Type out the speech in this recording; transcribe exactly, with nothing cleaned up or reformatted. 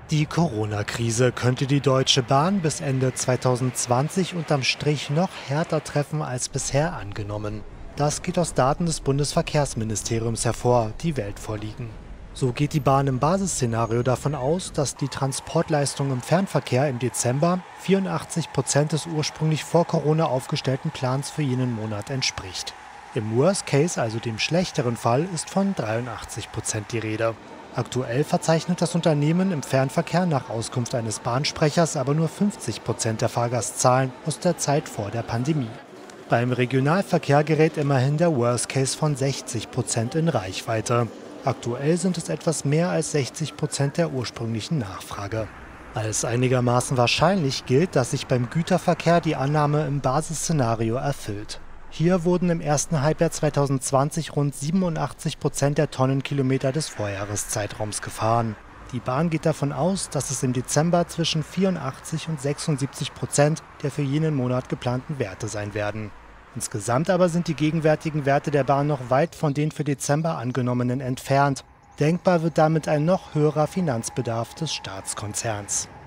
Die Corona-Krise könnte die Deutsche Bahn bis Ende zweitausendzwanzig unterm Strich noch härter treffen als bisher angenommen. Das geht aus Daten des Bundesverkehrsministeriums hervor, die Welt vorliegen. So geht die Bahn im Basisszenario davon aus, dass die Transportleistung im Fernverkehr im Dezember vierundachtzig Prozent des ursprünglich vor Corona aufgestellten Plans für jenen Monat entspricht. Im Worst Case, also dem schlechteren Fall, ist von dreiundachtzig Prozent die Rede. Aktuell verzeichnet das Unternehmen im Fernverkehr nach Auskunft eines Bahnsprechers aber nur fünfzig Prozent der Fahrgastzahlen aus der Zeit vor der Pandemie. Beim Regionalverkehr gerät immerhin der Worst Case von sechzig Prozent in Reichweite. Aktuell sind es etwas mehr als sechzig Prozent der ursprünglichen Nachfrage. Als einigermaßen wahrscheinlich gilt, dass sich beim Güterverkehr die Annahme im Basisszenario erfüllt. Hier wurden im ersten Halbjahr zweitausendzwanzig rund siebenundachtzig Prozent der Tonnenkilometer des Vorjahreszeitraums gefahren. Die Bahn geht davon aus, dass es im Dezember zwischen vierundachtzig und sechsundsiebzig Prozent der für jenen Monat geplanten Werte sein werden. Insgesamt aber sind die gegenwärtigen Werte der Bahn noch weit von den für Dezember angenommenen entfernt. Denkbar wird damit ein noch höherer Finanzbedarf des Staatskonzerns.